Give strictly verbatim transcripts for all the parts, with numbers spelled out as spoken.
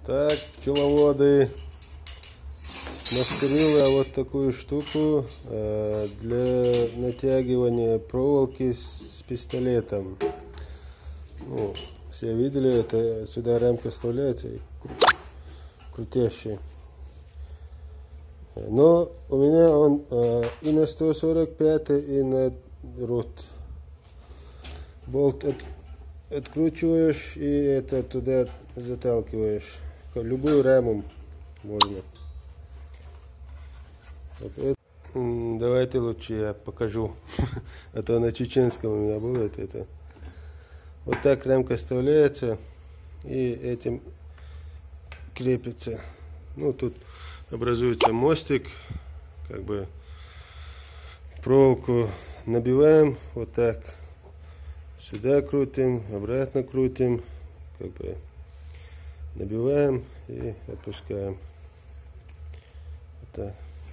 Так, пчеловоды, смастерил я вот такую штуку э, для натягивания проволоки с, с пистолетом. Ну, все видели это, сюда рамка вставляется и кру крутящий. Но у меня он э, и на сто сорок пять, и на рут. Болт от, откручиваешь и это туда заталкиваешь. Любую раму можно. Вот это. Давайте лучше я покажу. А то на чеченском у меня было это, это. Вот так рамка вставляется и этим крепится. Ну, тут образуется мостик, как бы проволоку набиваем вот так, сюда крутим, обратно крутим, как бы набиваем и отпускаем. Вот так.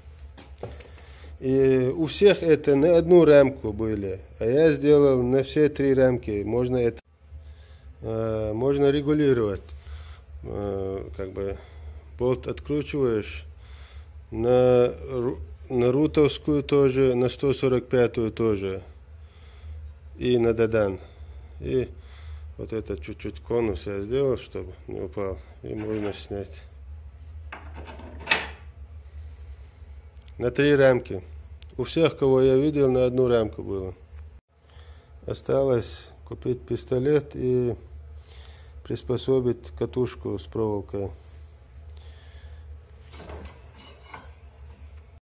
И у всех это на одну рамку были, а я сделал на все три рамки. Можно это э, можно регулировать, э, как бы болт откручиваешь на на рутовскую тоже, на сто сорок пятую тоже и на додан. И вот это чуть-чуть конус я сделал, чтобы не упал, и можно снять. На три рамки. У всех, кого я видел, на одну рамку было. Осталось купить пистолет и приспособить катушку с проволокой.